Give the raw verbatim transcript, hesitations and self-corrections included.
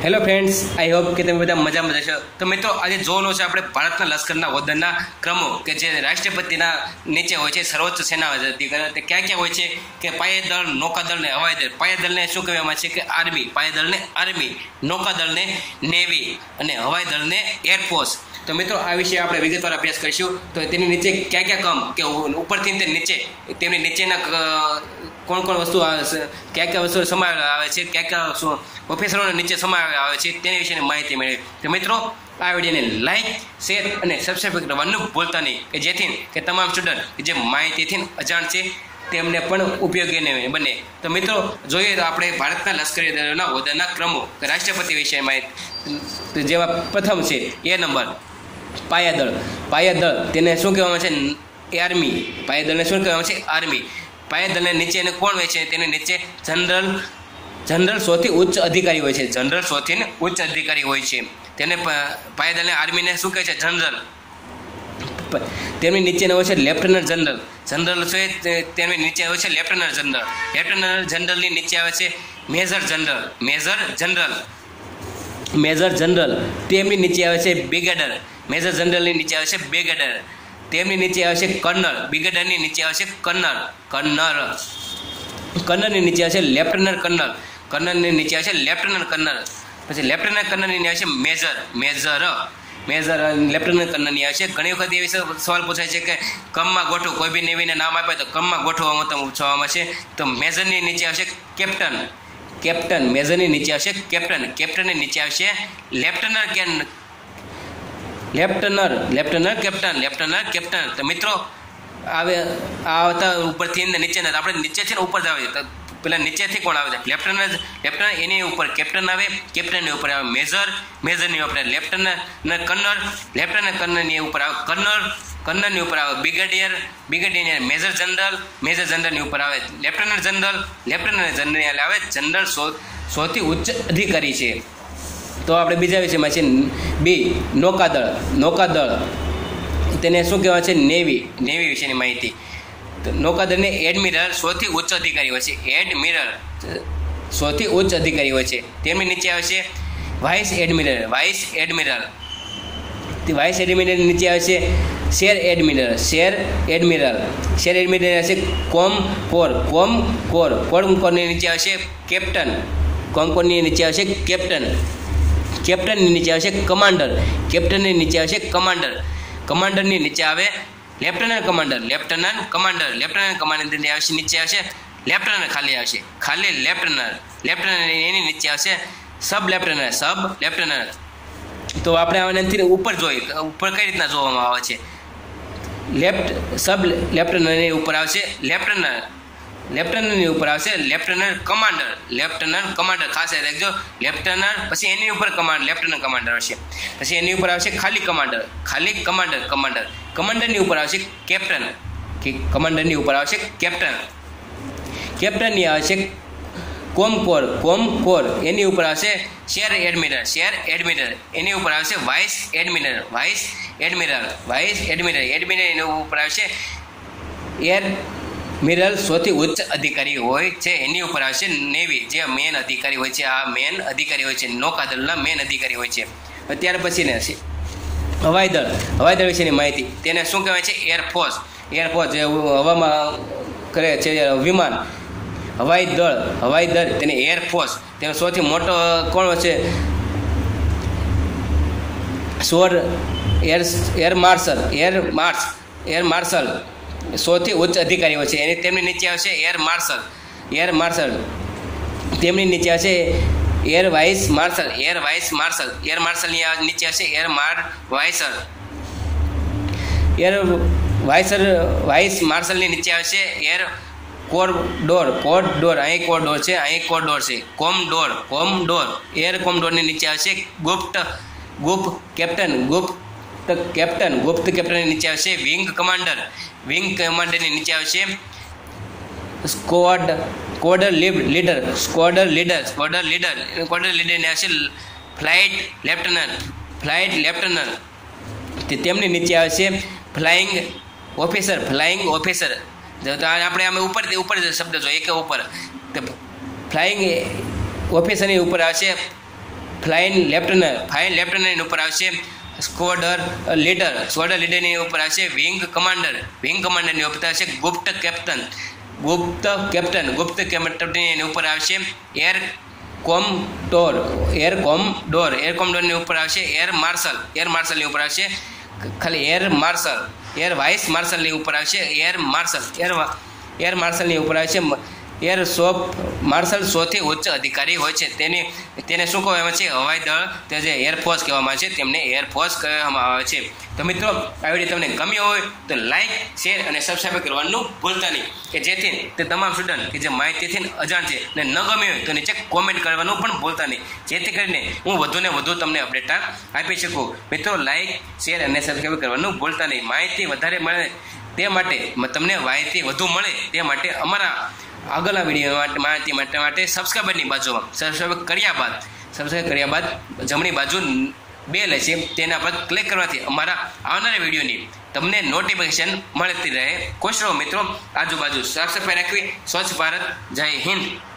Hello friends, I hope કે તમે બધા મજામાં જશો. તો મિત્રો, આજે જોવાનું છે આપણે ભારતના લશ્કરના હોદ્દાના ક્રમો કે જે રાષ્ટ્રપતિના નીચે હોય છે, સર્વોચ્ચ સેના અધિકારી. તે ક્યાં ક્યાં હોય છે કે પાયદળ, નૌકાદળ ને હવાઈ દળ. પાયદળને શું કહેવામાં છે કે આર્મી, પાયદળને આર્મી, નૌકાદળને નેવી અને હવાઈ દળને એરફોર્સ. તો મિત્રો, આ વિશે આપણે વિગતવાર અભ્યાસ કરીશું. તો તેની નીચે ક્યાં ક્યાં કામ કે ઉપરથી તે નીચે તેમની નીચેના કોણ કોણ વસ્તુ ક્યાં ક્યાં વસ્તુઓ સમાવેશ આવે છે, ક્યાં ક્યાં ઓફિસરોને નીચે સમાવેશ આવે છે તેની વિશેની માહિતી મેળવી. તો મિત્રો, આ વિડીયોને લાઈક, શેર અને સબસ્ક્રાઈબ કરવાનું ભૂલતા નહીં કે જેથી કે તમામ સ્ટુડન્ટ જે માહિતીથી અજાણ છે તેમને પણ ઉપયોગી બને. તો મિત્રો, જોઈએ તો આપણે ભારતના લશ્કરી દળોના હોદ્દાના ક્રમો રાષ્ટ્રપતિ વિશે માહિતી. જેવા પ્રથમ છે એ નંબર પાયાદળ. પાયાદળ તેને શું કહેવામાં છે? આર્મી. પાયાદળને શું કહેવામાં છે? આર્મી. પાયાદળને નીચે એને કોણ હોય છે? તેની નીચે જનરલ જનરલ સૌથી ઉચ્ચ અધિકારી હોય છે. જનરલ સૌથી ઉચ્ચ અધિકારી હોય છે. તેને પાયાદળને આર્મીને શું કહે છે? જનરલ. તેમની નીચે હોય છે લેફ્ટનન્ટ જનરલ. જનરલ છે તેમની નીચે હોય છે લેફ્ટનન્ટ જનરલ. લેફ્ટનન્ટ જનરલની નીચે આવે છે major general. Major general major general તેમની નીચે આવે છે બ્રિગેડર. મેજર જનરલની નીચે આવે છે બ્રિગેડર. તેમની નીચે આવે છે કર્નલ. બ્રિગેડરની નીચે આવે છે કર્નલ. કર્નલ કર્નલની નીચે આવે છે લેફ્ટનન્ટ કર્નલ. કર્નલની નીચે આવે છે લેફ્ટનન્ટ કર્નલ. પછી લેફ્ટનન્ટ કર્નલની નીચે આવે છે મેજર. મેજર મેજર લેફ્ટનન્ટ કર્નલની આવે છે. ઘણી વખત એવી સવાલ પૂછાય છે કે કમમાં ગોઠવો, કોઈ બી નેવીને નામ આપે તો કમમાં ગોઠવવામાં તો પૂછવામાં છે. તો મેજરની નીચે આવશે કેપ્ટન. કેપ્ટન મેજરની નીચે આવશે કેપ્ટન. કેપ્ટનની નીચે આવશે લેફ્ટનન્ટ કેન lieutenant lieutenant captain. Lieutenant captain. તો મિત્રો, આવે આવતા ઉપરથી નીચે આપણે નીચેથી ઉપર જ આવે. પેલા નીચેથી કોણ આવે છે? લેફ્ટનન્ટ. લેફ્ટનન્ટ એની ઉપર કેપ્ટન આવે. કેપ્ટનની ઉપર આવે મેજર. મેજરની ઉપર લેફ્ટનન્ટ કર્નલ. લેફ્ટનન્ટ કર્નલની ઉપર આવે કર્નલ. કર્નલની ઉપર આવે brigadier. Brigadier major general. Major જનરલની ઉપર આવે લેફ્ટનન્ટ જનરલ. લેફ્ટનન્ટ જનરલ આવે જનરલ. સૌથી ઉચ્ચ અધિકારી છે. તો આપણે બીજા વિષયમાં છે બી નૌકાદળ. નૌકાદળ તેને શું કહેવાય છે? નેવી. નેવી વિશેની માહિતી. નૌકાદળને એડમિરલ સૌથી ઉચ્ચ અધિકારી હોય છે. એડમિરલ સૌથી ઉચ્ચ અધિકારી હોય છે. તેમની નીચે આવે છે vice admiral. Vice admiral vice admiral નીચે આવે છે શેર એડમિરલ. શેર એડમિરલ શેર એડમિરલ આવે છે કોમ કોર. કોમ કોર કોમ કોરની નીચે આવે છે કેપ્ટન. કોમ કોરની નીચે આવે છે કેપ્ટન. કેપ્ટનની નીચે આવે છે કમાન્ડર. કેપ્ટનની નીચે આવે છે કમાન્ડર. કમાન્ડરની નીચે આવે lieutenant commander. Lieutenant commander lieutenant commander નીચે આવશે લેફ્ટનન્ટ. ખાલી આવશે ખાલી લેફ્ટનન્ટ. લેફ્ટનન્ટ એની નીચે આવશે સબ લેફ્ટનન્ટ. સબ લેફ્ટનન્ટ. તો આપણે આનાથી ઉપર જોઈએ ઉપર કઈ રીતના જોવામાં આવે છે. લેફ્ટ સબ લેફ્ટનન્ટની ઉપર આવશે લેફ્ટનન્ટ. લેફ્ટનન્ટની ઉપર આવશે લેફ્ટનન્ટ કમાન્ડર. લેફ્ટનન્ટ કમાન્ડર ખાસ રાખજો. લેફ્ટનન્ટ પછી એની ઉપર કમાન્ડ લેફ્ટનન્ટ કમાન્ડર આવશે. પછી એની ઉપર આવશે ખાલી કમાન્ડર. ખાલી કમાન્ડર. કમાન્ડર કમાન્ડરની ઉપર આવશે કેપ્ટન. કમાન્ડરની ઉપર આવશે કેપ્ટન. કેપ્ટનની આવશે કોમકોર. કોમકોર એની ઉપર આવશે શેર એડમિરલ. શેર એડમિરલ એની ઉપર આવશે vice admiral. Vice admiral vice admiral admiral એની ઉપર આવશે એર મિરલ સૌથી ઉચ્ચ અધિકારી હોય છે. એની ઉપર આવશે નેવી, જે મેન અધિકારી હોય છે. આ મેન અધિકારી હોય છે. નૌકાદળના મેન અધિકારી હોય છે. ત્યાર પછી ને હવાઈ દળ. હવાઈ દળ વિશેની માહિતી. તેને શું કહેવાય છે? એરફોર્સ. એરફોર્સ જે હવામાં કરે છે વિમાન. હવાઈ દળ. હવાઈ દળ તેને એરફોર્સ. તેનો સૌથી મોટો કોણ છે? સોર એર એર માર્શલ. એર માર્સ એર માર્શલ સૌથી ઉચ્ચ અધિકારી હોય છે. એની તેમની નીચે આવશે એર માર્શલ. એર માર્શલ તેમની નીચે આવશે air vice marshal. Air vice marshal air માર્શલની નીચે આવશે એર માર વાઇસર. એર વાઇસર વાઇસ માર્શલની નીચે આવશે એર કોરડોર. કોરડોર અહીં કોરડોર છે, અહીં કોરડોર છે. કોમડોર. કોમડોર એર કોમડોરની નીચે આવશે ગુપ્ત. ગુપ્ત કેપ્ટન. ગુપ્ત કેપ્ટન. ગુપ્ત કેપ્ટનની નીચે આવશે વિંગ કમાન્ડર. વિંગ કમાન્ડરની નીચે આવશે સ્કોડ squadron leader. Squadron leader squadron leader squadron લીડરને આવશે ફ્લાઇટ લેફ્ટનન્ટ. ફ્લાઇટ લેફ્ટનન્ટ તેમની નીચે આવશે ફ્લાઇંગ ઓફિસર. ફ્લાઇંગ ઓફિસર આપણે અમે ઉપર ઉપર શબ્દ જોઈએ કે ઉપર ફ્લાઇંગ ઓફિસરની ઉપર આવશે ફ્લાઇંગ લેફ્ટનન્ટ ફ્લાઇંગ લેફ્ટનન્ટની ઉપર આવશે સ્ક્વોડર લીડર સ્ક્વોડર લીડરની ઉપર આવશે વિંગ કમાન્ડર વિંગ કમાન્ડરની ઉપર આવશે ગુપ્ત કેપ્ટન ગુપ્ત કેપ્ટન ગુપ્ત કેપ્ટનની ઉપર આવશે air commodore air commodore air કોમડોરની ઉપર આવશે એર માર્શલ એર માર્શલની ઉપર આવશે ખાલી એર માર્શલ એર વાઇસ માર્શલની ઉપર આવશે એર માર્શલ એર એર માર્શલની ઉપર આવશે એર સોફ માર્શલ સૌથી ઉચ્ચ અધિકારી હોય છે તેને તેને શું કહેવામાં છે હવાઈ દળ તે જે એરફોર્સ કહેવામાં આવે છે તેમને એરફોર્સ કહેવામાં આવે છે તો મિત્રો આ વિડીયો તમને ગમ્યો હોય તો લાઇક શેર અને સબસ્ક્રાઈબ કરવાનું ભૂલતા નહીં કે જેથી તે તમામ સ્ટુડન્ટ કે જે માહિતીથી અજાણ છે અને ન ગમ્યું હોય તો નીચે કોમેન્ટ કરવાનું પણ ભૂલતા નહીં જેથી કરીને હું વધુને વધુ તમને અપડેટ આપી શકું મિત્રો લાઇક શેર અને સબસ્ક્રાઈબ કરવાનું ભૂલતા નહીં માહિતી વધારે મળે તે માટે તમને માહિતી વધુ મળે તે માટે અમારા આગળના વિડીયો માટે માહિતી માટે માટે સબસ્ક્રાઈબરની બાજુમાં સબસ્ક્રાઈબ કર્યા બાદ સબસ્ક્રાઈબ કર્યા બાદ જમણી બાજુ બેલ છે તેના પર ક્લિક કરવાથી અમારા આવનારા વિડીયોની તમને નોટિફિકેશન મળતી રહે. ખુશ રહો મિત્રો, આજુબાજુ સાફ સફાઈ રાખવી. સ્વચ્છ ભારત. જય હિન્દ.